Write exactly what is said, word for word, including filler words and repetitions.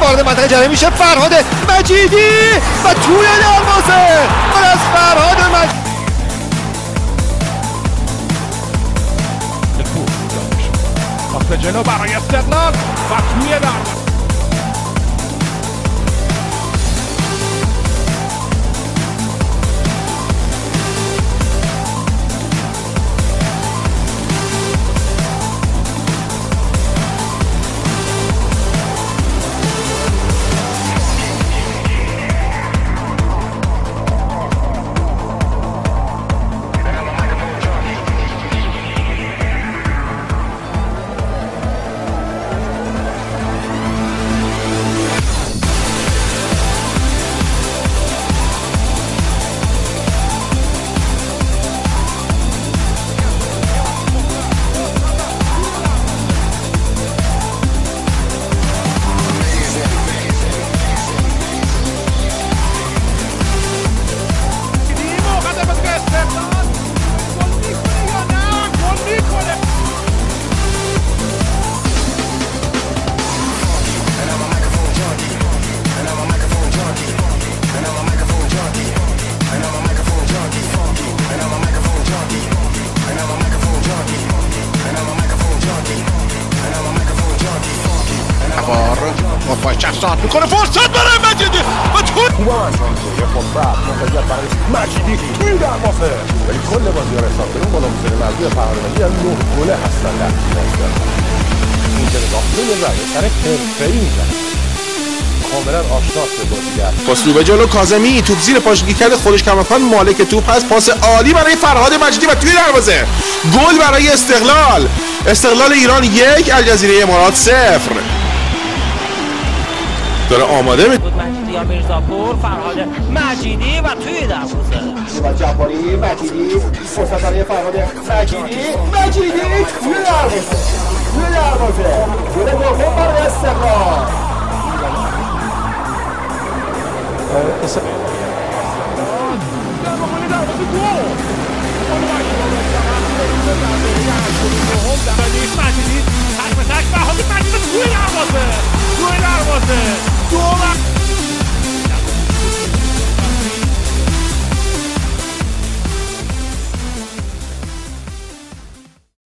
وارد منطقه جریمه میشه فرهاد مجیدی و توی دروازه گل از فرهاد مجیدی. به جلو برای استقلال و توی دروازه. با شخصات میکنه فرصت برای مجیدی و تو مجیدی توی دروازه ولی کل بازی رو حساب کنیم بالا حسین مجدی و فرهاد مجیدی از نه گل هستن در اینجا نگاه کنیم رای سر حرفه‌ای میزنه کاملا آشناست به بازیگر. پاس رو به جلو کاظمی توپ زیر پاشگی کرده خودش کماکان مالک توپ هست. پاس عالی برای فرهاد مجیدی و توی دروازه گل برای استقلال. استقلال ایران یک الجزیره امارات صفر. داره آماده می مجیدی یا میرزاپور فرهاد مجیدی و توی دروازه و جعفری مجیدی فرصت برای فرهاد مجیدی مجیدی توی دروازه توی دروازه گل دوم برای استقلال. مجیدی تک به تک فرهاد مجیدی توی دروازه توی دروازه دو